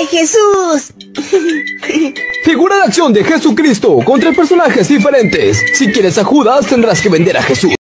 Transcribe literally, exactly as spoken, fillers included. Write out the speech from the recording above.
de Jesús. Figura de acción de Jesucristo con tres personajes diferentes. Si quieres a Judas, tendrás que vender a Jesús.